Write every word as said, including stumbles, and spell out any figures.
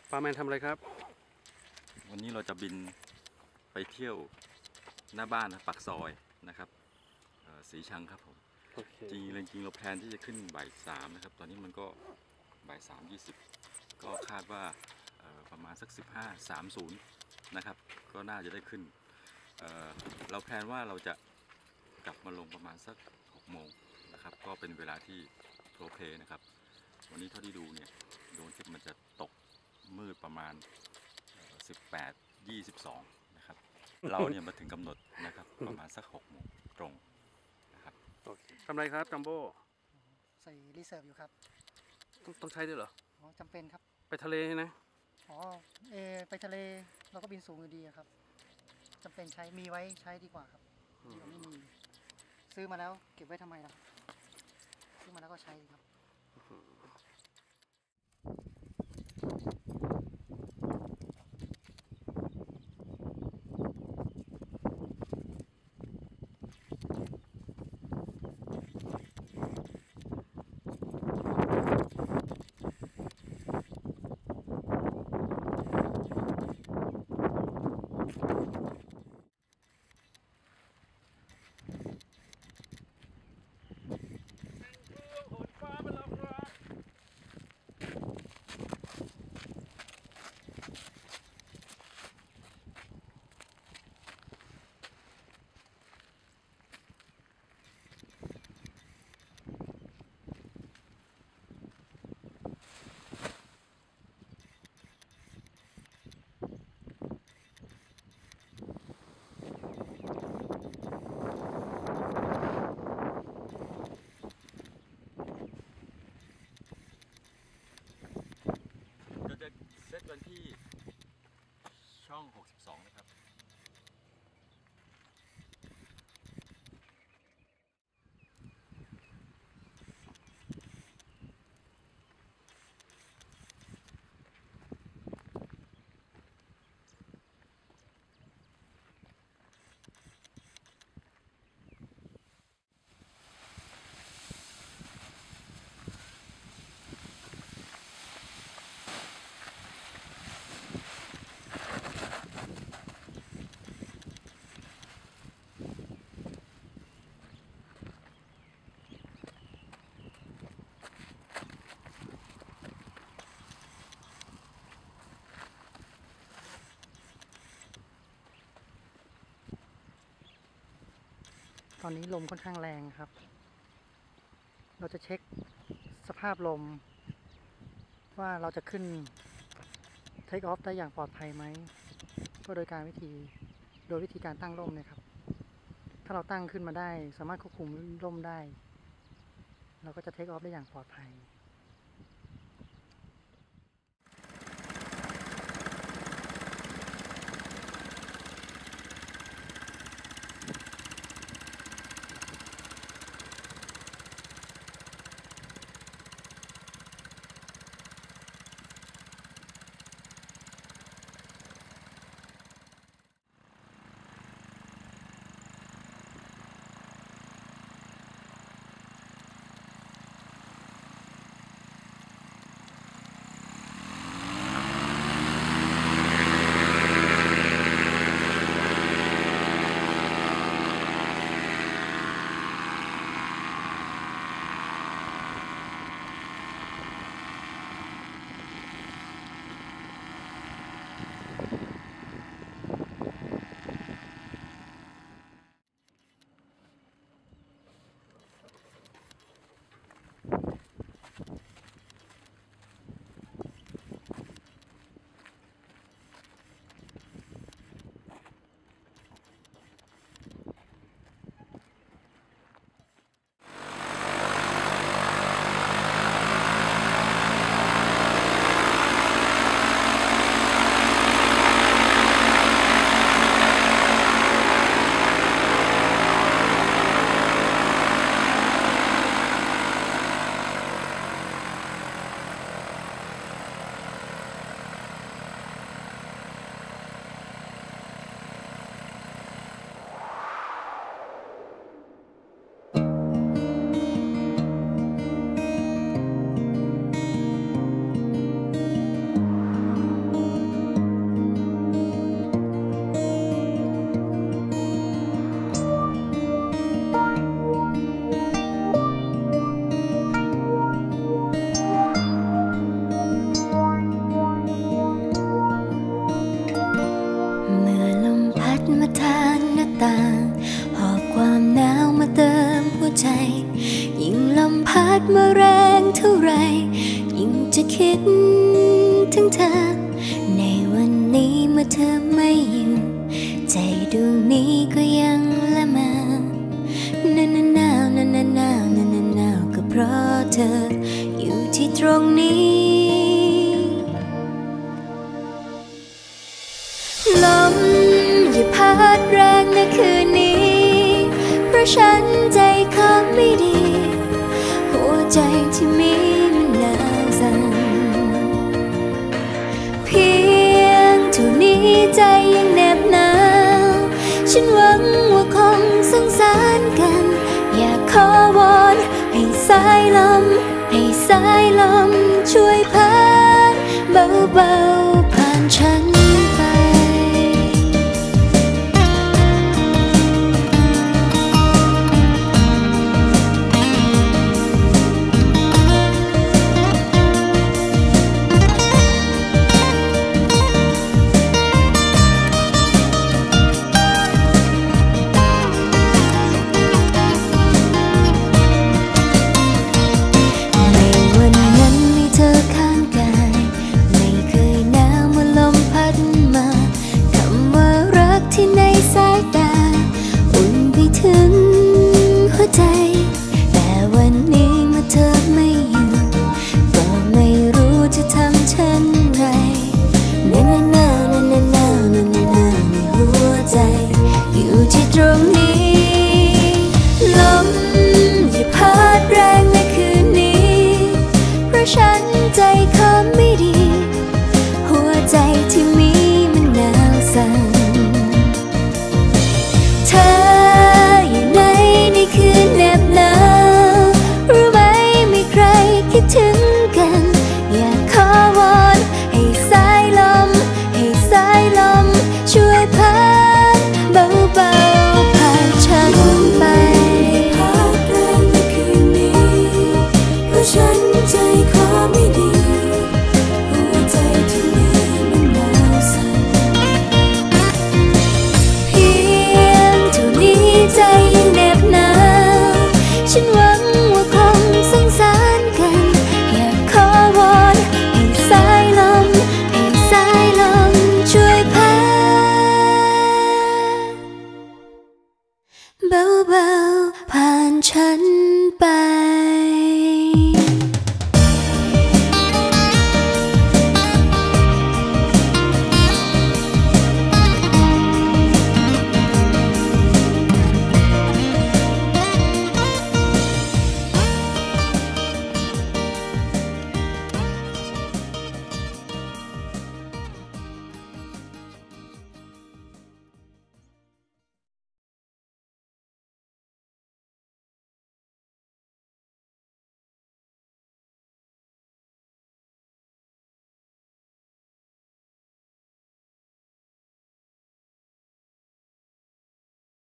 ปาแมนทำอะไรครับวันนี้เราจะบินไปเที่ยวหน้าบ้านนะปากซอยนะครับสีชังครับผมจริงจริงเราแพลนที่จะขึ้นบ่ายสามนะครับตอนนี้มันก็บ่ายสามยี่สิบก็คาดว่าประมาณสักสิบห้าสามศูนย์นะครับก็น่าจะได้ขึ้น เ, เราแพลนว่าเราจะกลับมาลงประมาณสักหกโมงนะครับก็เป็นเวลาที่โอเคนะครับวันนี้เท่าที่ดูเนี่ยดวงอาทิตย์มันจะตกมืดประมาณสิบแปด ยี่สิบสองนะครับเราเนี่ยมาถึงกำหนดนะครับประมาณสักหกโมงตรงนะครับทำไรครับจัมโบ้ใส่รีเซิร์ฟอยู่ครับต้องใช้ด้วยเหรออ๋อจำเป็นครับไปทะเลนะอ๋อเอไปทะเลเราก็บินสูงอยู่ดีครับจำเป็นใช้มีไว้ใช้ดีกว่าครับดีกว่าไม่มีซื้อมาแล้วเก็บไว้ทำไมล่ะซื้อมาแล้วก็ใช้ครับเซตวันที่ช่องหกสิบสองนะครับตอนนี้ลมค่อนข้างแรงครับเราจะเช็คสภาพลมว่าเราจะขึ้นเทคออฟได้อย่างปลอดภัยไหมก็โดยการวิธีโดยวิธีการตั้งร่มนะครับถ้าเราตั้งขึ้นมาได้สามารถควบคุมร่มได้เราก็จะเทคออฟได้อย่างปลอดภัยทางหน้าต่างหอบความหนาวมาเติมหัวใจยิ่งลมพัดมาแรงเท่าไรยิ่งจะคิดถึงเธอในวันนี้เมื่อเธอไม่อยู่ใจดวงนี้ก็ยังละเมอหนาวหนาวหนาวหนาวหนาวหนาวหนาวก็เพราะเธออยู่ที่ตรงนี้ลมอย่าพัดแรงในคืนนี้เพราะฉันใจคอไม่ดีหัวใจที่มีมันหนาวสั่นเพียงเท่านี้ใจยังแนบหนาวฉันหวังว่าคงสงสารกันอยากขอวอนให้สายลมให้สายลมช่วยพัดเบาๆ